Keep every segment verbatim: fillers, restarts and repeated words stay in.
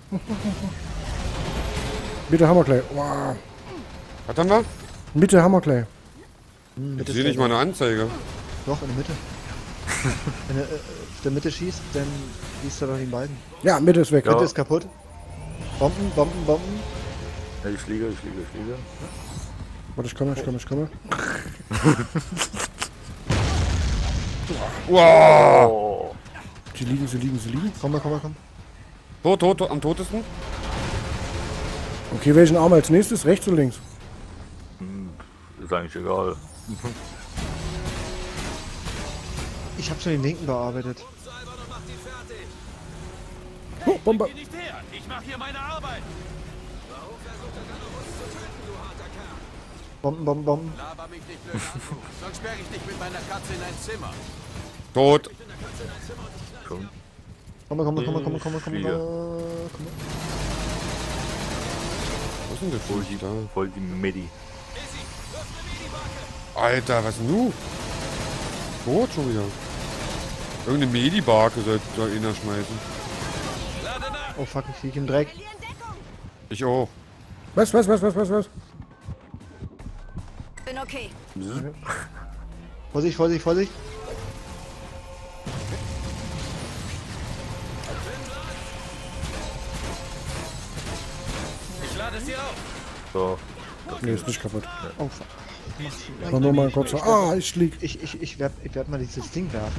Mitte haben wir gleich. Wow. Was haben wir? Mitte haben wir gleich. Hm, Ich sehe nicht mal eine Anzeige. Doch, in der Mitte. Wenn er äh, auf der Mitte schießt, dann schießt er doch den beiden. Ja, Mitte ist weg. Ja. Mitte ist kaputt. Bomben, Bomben, Bomben. Ja, ich fliege, ich fliege, ich fliege. Warte, ich komme, ich komme, ich komme. Wow. Oh. Sie liegen, sie liegen, sie liegen. Komm mal, komm mal, komm. Tot, tot, tot, am totesten. Okay, welchen Arm als nächstes? Rechts oder links? Hm, ist eigentlich egal. Ich hab schon den linken bearbeitet. Oh, Bombe. Ich mach hier meine Arbeit. Bomben, Bomben, Bomben. Laber mich nicht blöd an. Sonst sperre ich dich mit meiner Katze in ein Zimmer. Tot. Schon. Komm mal, komm mal, komm mal, komm mal, komm mal, komm mal. Fliege. Komm mal. Was ist denn das Voll für die, da? voll die Medi. Alter, was denn du? Tot schon wieder. Irgendeine Medibarke soll da einer schmeißen. Oh fuck, ich lieg im Dreck. Ich auch. Was, was, was, was, was, was? Bin okay. Vorsicht, Vorsicht, Vorsicht. Ich lade es dir auf. So. Nee, ist nicht kaputt. Oh fuck. War nur mal ein kurzer. Ah, ich lieg. Ich, ich, ich werd, ich werd mal dieses Ding werfen.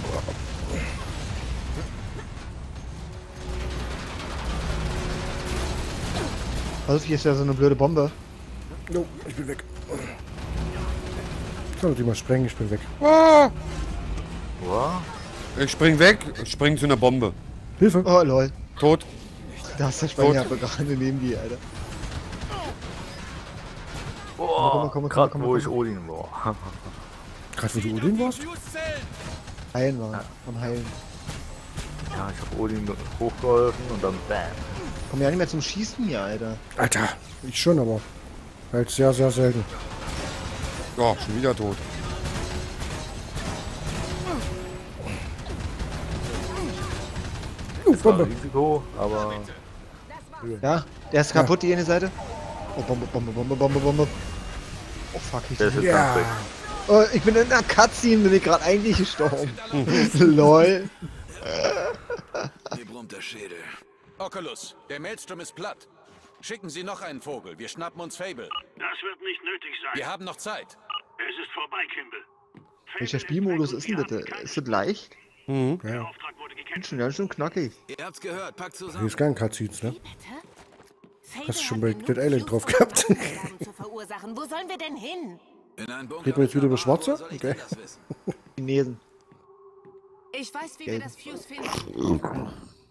Also hier ist ja so eine blöde Bombe. No, ich bin weg. Ich soll die mal sprengen, ich bin weg. Ah, Wow. ich spring weg, ich spring zu einer Bombe. Hilfe! Oh lol. Tot. Da ist der Spanier aber gerade neben die, Alter. Oh, komm mal, komm mal, gerade komm mal, wo komm ich mal. Odin war. Gerade wo du Odin warst? Heilen war. Am Heilen. Ja, ich habe Odin hochgeholfen und dann bam. Komm ja nicht mehr zum Schießen hier, Alter. Alter, ich schon, aber halt sehr, sehr selten. Ja, schon wieder tot. Uh, Das war ein Bombe. Risiko, aber Ja, der ist kaputt, die eine Seite. Oh, Bombe, Bombe, Bombe, Bombe, Bombe. Oh fuck, ich der ist jetzt Ja. ganz weg. Oh, ich bin in einer Cutscene, bin ich gerade eigentlich gestorben. Lol. Mir brummt der Schädel. Oculus, der Maelstrom ist platt. Schicken Sie noch einen Vogel. Wir schnappen uns Fable. Das wird nicht nötig sein. Wir haben noch Zeit. Es ist vorbei, Kimball. Welcher Spielmodus ist denn bitte? Ist das leicht? Mhm. Der Auftrag wurde gecancelt. Schon ganz schön knackig. Ihr habt's gehört. Packt Hier zusammen. ist kein Cutscenes, ne? Bitte? Hast du schon bei Dead Island drauf gehabt? Zu verursachen. Wo sollen wir denn hin? In einen Bunker. Geht man jetzt wieder über Schwarze? Soll ich Okay. das wissen? Chinesen. Ich weiß, wie Gelb. wir das Fuse finden.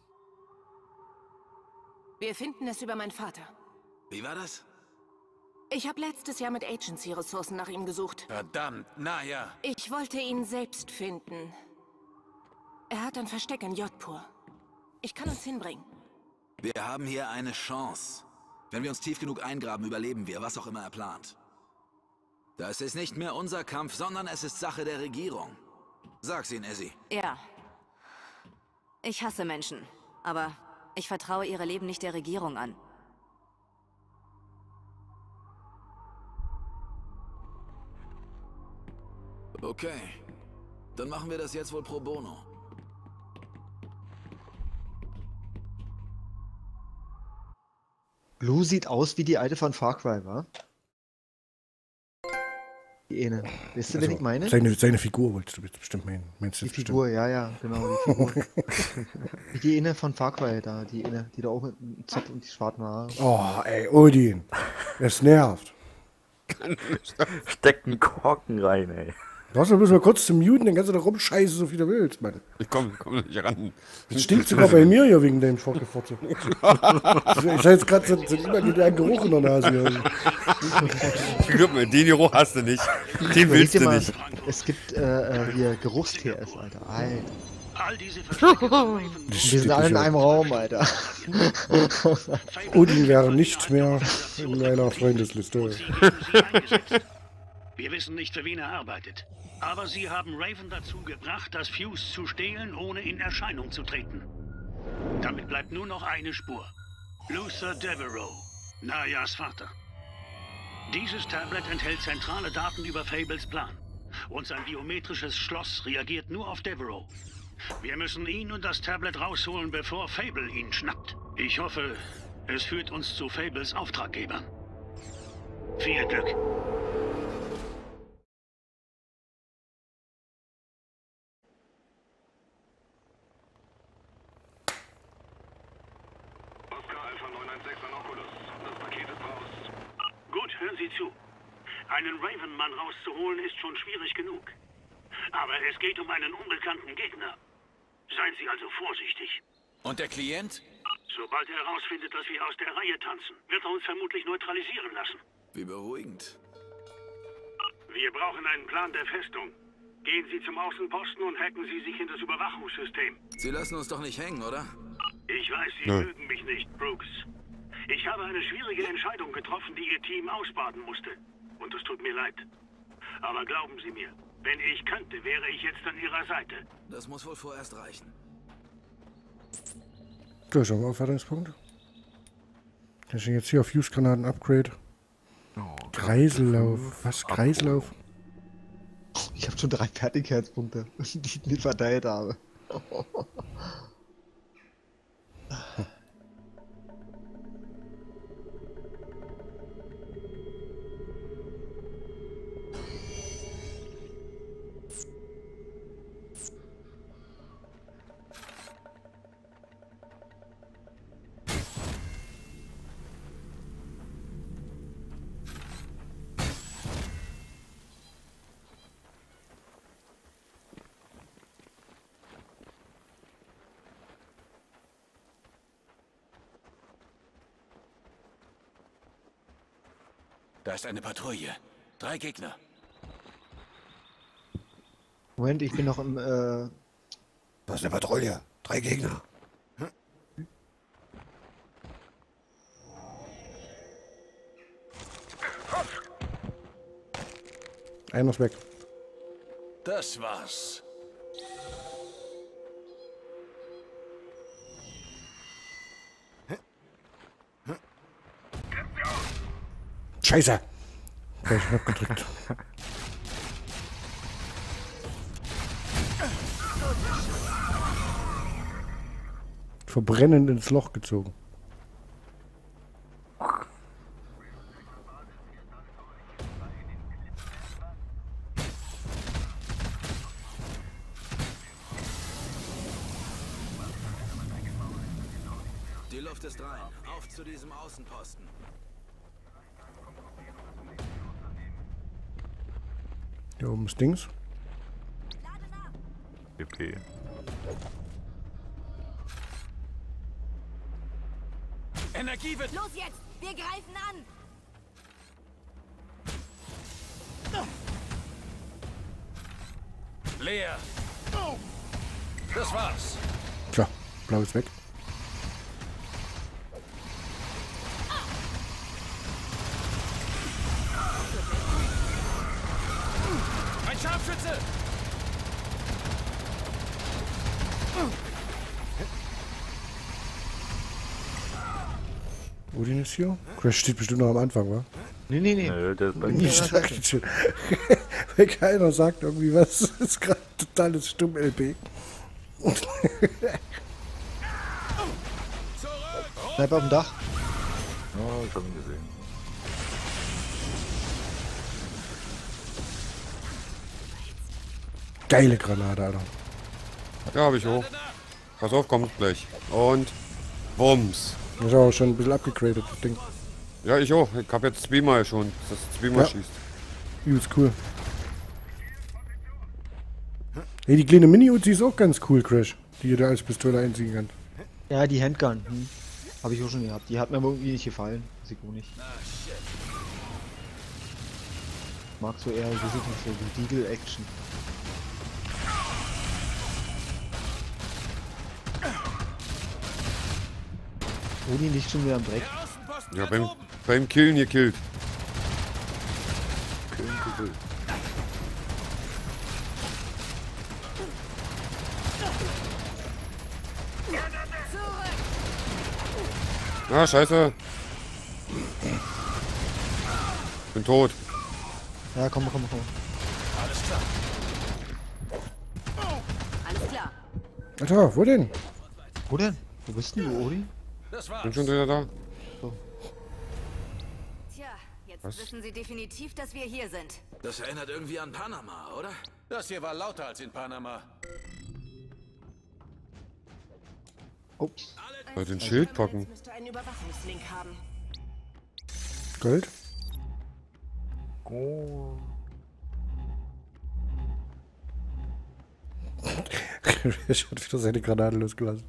Wir finden es über meinen Vater. Wie war das? Ich habe letztes Jahr mit Agency-Ressourcen nach ihm gesucht. Verdammt. Na ja. Ich wollte ihn selbst finden. Er hat ein Versteck in Jodhpur. Ich kann uns hinbringen. Wir haben hier eine Chance. Wenn wir uns tief genug eingraben, überleben wir, was auch immer er plant. Das ist nicht mehr unser Kampf, sondern es ist Sache der Regierung. Sag's ihnen, Essie. Ja. Ich hasse Menschen, aber ich vertraue ihre Leben nicht der Regierung an. Okay. Dann machen wir das jetzt wohl pro bono. Blue sieht aus wie die alte von Far Cry, wa? Die eine. Weißt du, wen ich meine? Seine, seine Figur wolltest du bestimmt meinen. Meinst du Die jetzt Figur, ja, ja, genau, die Figur. Wie die eine von Far Cry da, die eine, die da auch mit dem Zopf und die schwarzen Haare. bestimmt? Oh, ey, Odin. Es nervt. Steckt einen Korken rein, ey. Du hast doch bloß mal kurz zum Muten, dann kannst du da rumscheißen, so viel du willst, Mann. Ich komm, komm nicht ran. Das stinkt sogar bei mir hier wegen deinem Fortgefotze. Ich habe jetzt gerade so, so immer wieder einen Geruch in der Nase hier. Glaub mir, den Geruch hast du nicht. Den Überleg willst dir du mal, nicht. es gibt äh, äh, hier Geruchs-T S, Alter. Alter. All diese Verstecke von Raven Das Wir sind alle in steht einem Raum, Alter. Odin wäre nicht mehr in meiner Freundesliste. eingesetzt. Wir wissen nicht, für wen er arbeitet. Aber sie haben Raven dazu gebracht, das Fuse zu stehlen, ohne in Erscheinung zu treten. Damit bleibt nur noch eine Spur. Luther Devereaux, Najas Vater. Dieses Tablet enthält zentrale Daten über Fables Plan. Und sein biometrisches Schloss reagiert nur auf Devereaux. Wir müssen ihn und das Tablet rausholen, bevor Fable ihn schnappt. Ich hoffe, es führt uns zu Fables Auftraggebern. Viel Glück. Gut, hören Sie zu. Einen Raven-Mann rauszuholen ist schon schwierig genug. Aber es geht um einen unbekannten Gegner. Seien Sie also vorsichtig. Und der Klient? Sobald er herausfindet, dass wir aus der Reihe tanzen, wird er uns vermutlich neutralisieren lassen. Wie beruhigend. Wir brauchen einen Plan der Festung. Gehen Sie zum Außenposten und hacken Sie sich in das Überwachungssystem. Sie lassen uns doch nicht hängen, oder? Ich weiß, Sie Nö. mögen mich nicht, Brooks. Ich habe eine schwierige Entscheidung getroffen, die Ihr Team ausbaden musste. Und es tut mir leid. Aber glauben Sie mir, wenn ich könnte, wäre ich jetzt an Ihrer Seite. Das muss wohl vorerst reichen. Da schauen wir auf Aufwertungspunkt. Da steht jetzt hier auf Fuse-Granaten Upgrade. Oh, Kreislauf. Was? Kreislauf? Ich habe schon drei Fertigkeitspunkte, die ich nicht verteilt habe. Da ist eine Patrouille. Drei Gegner. Moment, ich bin noch im, äh... Das ist eine Patrouille. Drei Gegner. Einer ist weg. Das war's. Scheiße! Gleich abgedrückt. Verbrennend ins Loch gezogen. Die Luft ist rein. Auf zu diesem Außenposten. Hier oben ist Dings. P P. Energie wird... Los jetzt! Wir greifen an! Leer. Das war's. Tja, blau ist weg. Ein Scharfschütze! Odin ist hier. Crash steht bestimmt noch am Anfang, wa? Nee, nee, nee. Nö, der ist bei Ich mir. sag schon. Wenn keiner sagt irgendwie was, das ist gerade totales Stumm-L P. Bleib auf dem Dach. Oh, ich hab ihn gesehen. Geile Granate, Alter. Ja, habe ich auch. Pass auf, kommt gleich. Und Bums. Das ist auch schon ein bisschen abgegradet, das Ding. Ja, ich auch. Ich habe jetzt zweimal schon, dass das zweimal Ja. schießt. Übelst cool. Hey, die kleine Mini-Uzi ist auch ganz cool, Crash. Die ihr da als Pistole einziehen kann. Ja, die Handgun. Hm. Habe ich auch schon gehabt. Die hat mir aber irgendwie nicht gefallen. Weiß ich auch nicht. Mag so eher, weiß ich nicht, so die Deagle-Action. Oni nicht schon wieder am Dreck. Ja, beim, beim Killen gekillt. Killen gewillt. Ah, scheiße. Bin tot. Ja, komm, komm, komm. Alles klar. Alles klar. Alter, wo denn? Wo denn? Wo bist denn du, Odi? Das war's. Bin schon wieder da. Tja, jetzt Was? wissen Sie definitiv, dass wir hier sind. Das erinnert irgendwie an Panama, oder? Das hier war lauter als in Panama. Ups. Bei den Schild packen. Müsste einen Überwachungslink haben. Gold? Oh. Ich hat wieder seine Granate losgelassen.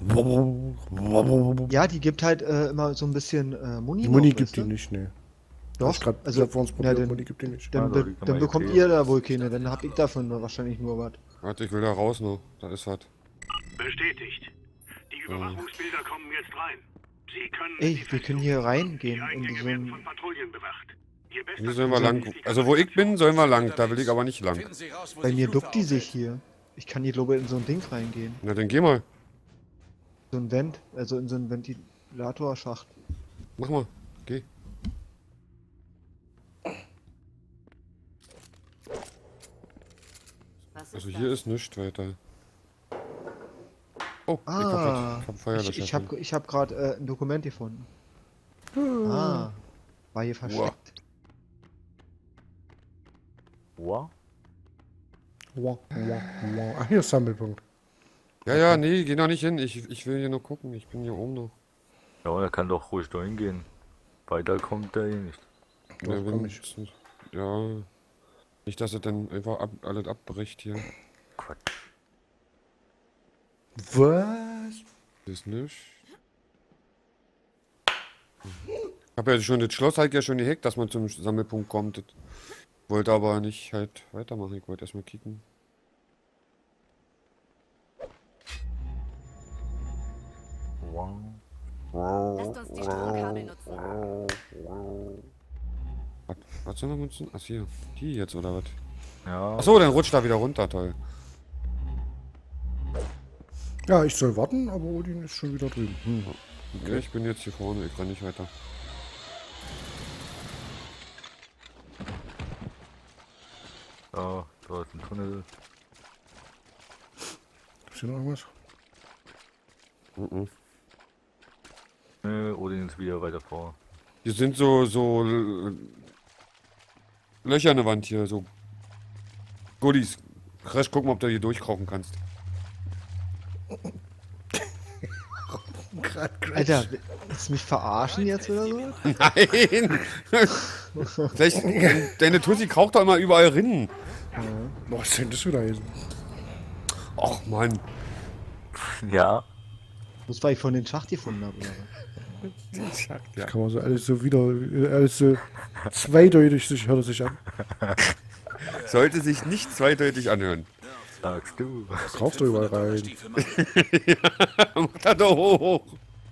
Ja, die gibt halt äh, immer so ein bisschen äh, Muni. Die Muni noch, gibt weißt die du? nicht, ne. Doch, Ich grad also, vor uns ja, probiert, dann, Muni gibt die nicht. dann, Also, be die kann dann man bekommt jetzt ihr da wohl keine, dann hab ich davon nur wahrscheinlich nur was. Warte, ich will da raus noch. Da ist was. Bestätigt. Die Überwachungsbilder kommen jetzt rein. Sie können Ey, die wir können hier reingehen Die in so Eingänge werden ein... von Patrouillen bewacht. Ihr bester Hier sollen wir Plan ist lang. die Also wo ich bin, sollen wir lang. Da will ich aber nicht lang. Finden Sie raus, wo Bei die mir Fluppe duckt die sich aufhält. hier. Ich kann hier, glaube ich, in so ein Ding reingehen. Na dann geh mal. So ein Vent, also in so einen Ventilatorschacht. Mach mal. Geh. Was ist Also das? hier ist nichts weiter. Oh, ich hab, Ah, was- ich hab ich, Feuerlöscher. ich habe ich hab gerade äh, ein Dokument gefunden. Ah, war hier versteckt. Wow. Wow, wow, wow. Ach, hier ist Sammelpunkt. Ja, ja, nee, geh noch nicht hin. Ich, ich will hier nur gucken. Ich bin hier oben noch. Ja, er kann doch ruhig da hingehen. Weiter kommt er eh nicht. Doch, Ja, komm wenn- ich. Ja. Nicht, dass er dann einfach ab, alles abbricht hier. Quatsch. Was? Das ist nicht. Ich hab ja schon das Schloss halt ja schon gehackt, dass man zum Sammelpunkt kommt. Das wollte aber nicht halt weitermachen. Ich wollte erstmal kicken. Wow. Lasst uns die Stromkabel nutzen. Was, was sollen wir nutzen? Ach hier. Die jetzt oder was? Ja. Achso, dann rutscht da wieder runter, toll. Ja, ich soll warten, aber Odin ist schon wieder drüben. Hm. Okay, ich bin jetzt hier vorne, ich kann nicht weiter. Ja, da ist ein Tunnel. Ist hier noch irgendwas? Mhm. Ne, Odin ist wieder weiter vor. Hier sind so, so L- Löcher in der Wand hier, so Goodies. Crash, guck mal, ob du hier durchkrauchen kannst. Alter, willst du mich verarschen jetzt oder so? Nein! Vielleicht, deine Tussi kraucht doch immer überall rein. Boah, was denn das wieder gewesen? Och Mann. Ja. Das war ich von den Schacht gefunden habe. Oder? Das kann man so alles so wieder, alles so zweideutig sich, hört es sich an. Sollte sich nicht zweideutig anhören. Sagst du. Kauf doch überall rein. Mach da doch hoch.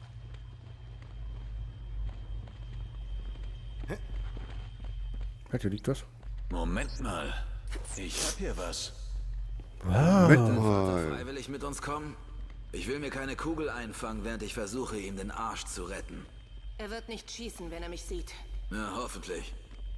Halt, hier liegt was. Moment mal. Ich hab hier was. Moment Wird er mal. freiwillig mit uns kommen? Ich will mir keine Kugel einfangen, während ich versuche, ihm den Arsch zu retten. Er wird nicht schießen, wenn er mich sieht. Ja, hoffentlich.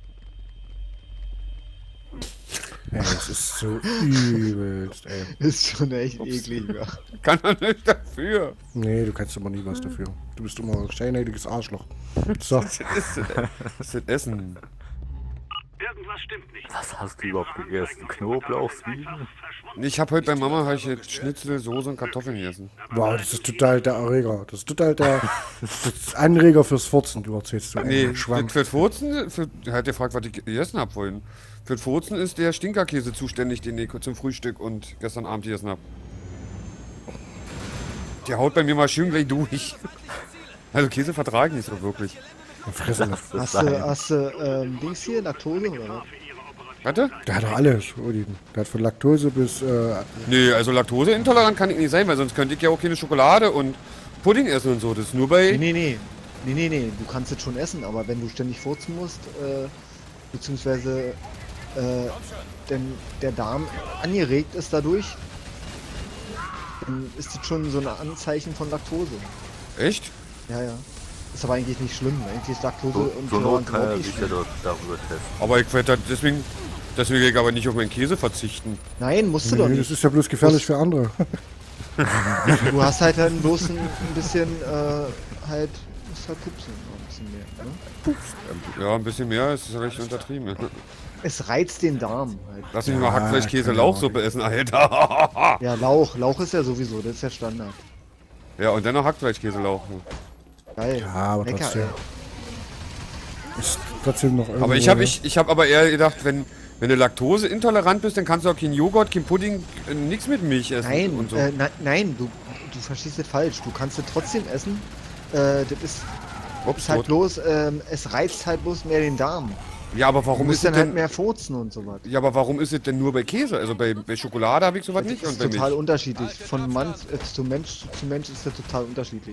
Ey, das ist so übelst, ey. Ist schon echt eklig, ja. Kann man nicht dafür. Nee, du kannst immer nie was dafür. Du bist immer ein steinheiliges Arschloch. So. Was ist das? Was ist das Essen? Irgendwas stimmt nicht. Was hast du überhaupt gegessen? Knoblauchzwiebeln? Ich habe heute bei Mama hab ich jetzt Schnitzel, Soße und Kartoffeln gegessen. Wow, das ist total der Erreger. Das ist total der das ist Anreger fürs Furzen, du erzählst so. Nee, Schwamm. für, für Furzen, für, er hat gefragt, was ich gegessen habe vorhin. Für Furzen ist der Stinkerkäse zuständig, den ich zum Frühstück und gestern Abend gegessen habe. Der haut bei mir mal schön gleich durch. Also Käse vertragen nicht so wirklich. Fressen. Hast du, hast du ähm, Dings hier, Laktose oder was? Warte? Der hat doch alles, Odin. Der hat von Laktose bis, äh, Nee, also Laktoseintolerant kann ich nicht sein, weil sonst könnte ich ja auch keine Schokolade und Pudding essen und so. Das ist nur bei... Nee, nee, nee. Nee, nee, nee. Du kannst es schon essen, aber wenn du ständig furzen musst, äh, beziehungsweise, äh, denn der Darm angeregt ist dadurch, dann ist das schon so ein Anzeichen von Laktose. Echt? Ja, ja. Ist aber eigentlich nicht schlimm. Eigentlich ist Laktose So, und zur Not Toleranz kann er überhaupt nicht sich ja schlimm. dort darüber testen. Aber ich werde deswegen, deswegen aber nicht auf meinen Käse verzichten. Nein, musst du Nee, doch das nicht. ist ja bloß gefährlich für andere. Du hast halt dann bloß ein, ein bisschen, äh, halt, musst halt pupsen. Ein bisschen mehr, ne? Ja, ein bisschen mehr ist recht untertrieben. Es reizt den Darm halt. Lass mich mal Ja, Hackfleischkäse keine Lauchsuppe essen, Alter. Ja, Lauch. Lauch ist ja sowieso, das ist ja Standard. Ja, und dann noch Hackfleischkäse Lauch. Geil. Ja, aber Lecker, trotzdem. ey. Ist trotzdem noch Aber ich irgendwo, habe ne? ich, ich hab aber eher gedacht, wenn, wenn du laktoseintolerant bist, dann kannst du auch kein Joghurt, kein Pudding, äh, nichts mit Milch essen. Nein, und so. äh, na, nein, du, du verstehst das falsch. Du kannst es trotzdem essen. Äh, das ist, Ups, ist halt tot. bloß, ähm, es reizt halt bloß mehr den Darm. Ja, aber Du warum musst ist es dann halt denn... mehr furzen und so was. Ja, aber warum ist es denn nur bei Käse? Also bei, bei Schokolade habe ich sowas Das nicht und ist bei total Milch. unterschiedlich. Von Mann äh, zu Mensch zu Mensch ist das total unterschiedlich.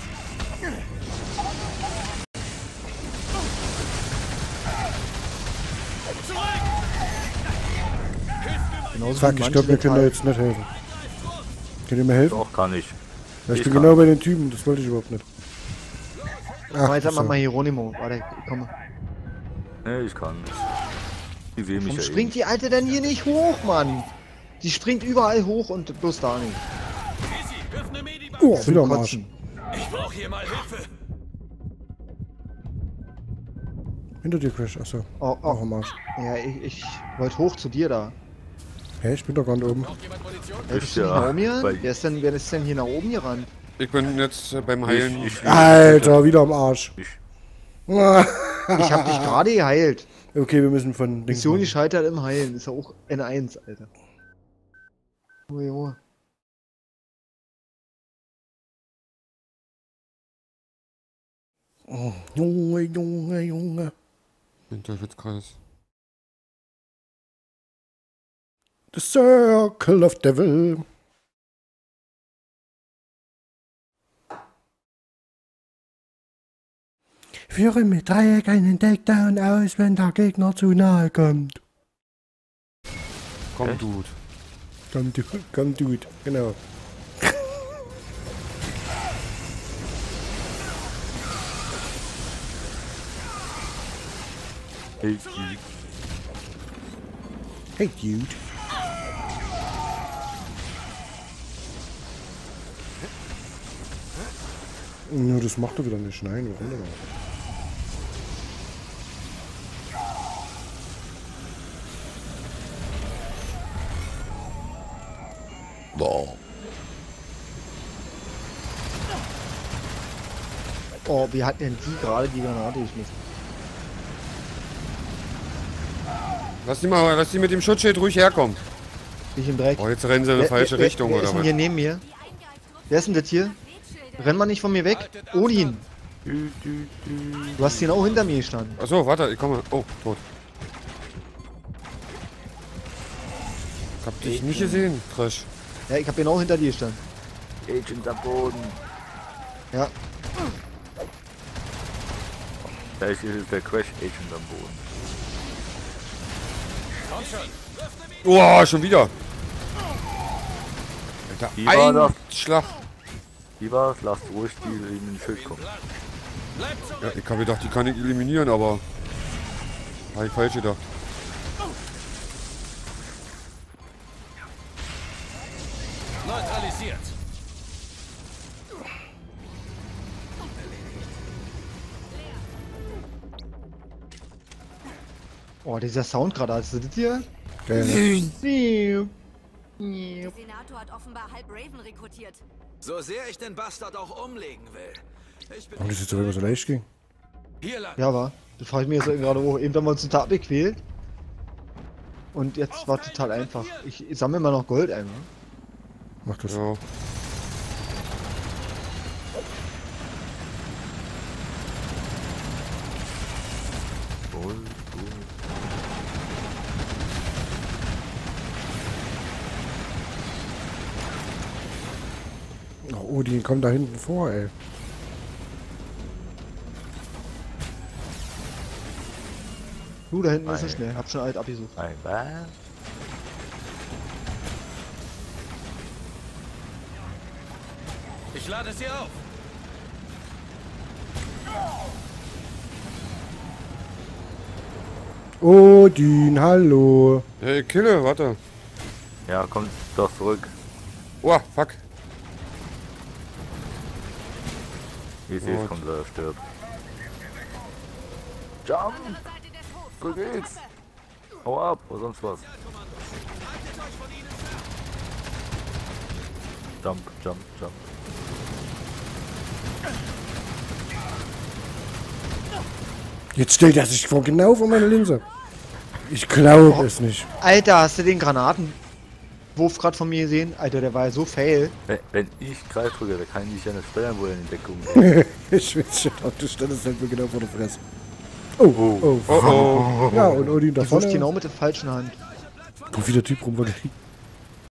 Genauso Fuck, wie ich manche glaube, wir können da total- jetzt nicht helfen. Könnt ihr mir helfen? Doch, kann ich. Ja, ich, ich bin kann. genau bei den Typen, das wollte ich überhaupt nicht. Ach, Aber jetzt sag mal so. mal Hieronimo. Warte, komm. Nee, ich kann nicht. Die sehen mich Warum ja springt die Alte denn hier nicht hoch, Mann? Die springt überall hoch und bloß da nicht. Oh, Zum wieder am Arsch. Kotzen. Ich brauche hier mal Hilfe. Hinter dir, Crash. Achso, Oh, auch oh. am Arsch. Ja, ich, ich wollte hoch zu dir da. Hä, ich bin doch gar nicht oben. Hey, bist du nicht ja nach oben hier? bei- Wer ist denn, wer ist denn hier nach oben gerannt? Ich bin jetzt äh, beim Ich, Heilen. ich, Alter, wieder am Arsch. Ich, Ich hab dich gerade geheilt. Okay, wir müssen von links. Mission machen. gescheitert im Heilen. Ist ja auch N eins, Alter. Oh, jo. Oh, Junge, Junge, Junge. Hinterhützkreis. The Circle of Devil. Führe mit Dreieck einen Takedown aus, wenn der Gegner zu nahe kommt. Komm, Echt? Dude. Komm, du, komm, Dude. Genau. hey, die- Hey, Dude. Nur das macht er wieder nicht. Nein, warum denn auch? Oh, wie hat denn die gerade die Granate geschmissen? Lass die mal, lass die mit dem Schutzschild ruhig herkommen. Bin ich im Dreck? Oh, jetzt rennen sie in eine Wer- falsche wer, Richtung wer oder ist denn was? hier neben mir? Wer ist denn das hier? Renn mal nicht von mir weg. Odin, dü- dü- dü- du hast genau hinter mir gestanden. Achso, warte, ich komme. Oh, tot. Ich hab dich nicht gesehen, Crash. Ja, ich hab genau hinter dir gestanden. Agent am Boden. Ja, Gleich ist der Crash Agent am Boden. Oh, schon wieder. Alter, Wie war ein das? Schlag. Wie war's? Lasst ruhig die in den Schild kommen. Ja, ich hab gedacht, die kann ich eliminieren, aber... Hab ich falsch gedacht. Neutralisiert. oh, dieser Sound gerade, hast du das hier? Geil, ne? Der Senator hat offenbar halb Raven rekrutiert. So sehr ich den Bastard auch umlegen will. Ich bin Und das ist jetzt aber so leicht ging. Hier lang. Ja, war. Das frage ich mir jetzt gerade hoch. Eben haben wir uns total bequält. Und jetzt war total einfach. Ich, ich sammle mal noch Gold ein, ne? Mach das. Ja. Wohl, wohl. Oh, die kommen da hinten vor, ey. Du, da hinten ist Ei. er schnell. Hab schon alt abgesucht. Ein was? Ich lade sie auf. Odin, hallo. Hey, Kille, warte. Ja, komm doch zurück. Oh, fuck. Easy, jetzt kommt er, stirbt. Jump! So geht's! Hau ab, oder sonst was. Jump, jump, jump. Jetzt stellt er sich vor genau vor meine Linse. Ich glaube Oh. es nicht. Alter, hast du den Granatenwurf gerade von mir gesehen? Alter, der war ja so fail. Wenn, wenn ich Kreis drücke, dann kann ich nicht an der Stelle, wo er in die Deckung geht. Ich weiß schon, auch du standest halt mir genau vor der Fresse. Oh, oh, Oh, oh. Ja, und Odin da Die wurft vorne. genau mit der falschen Hand. Guck, wie der Typ rum war.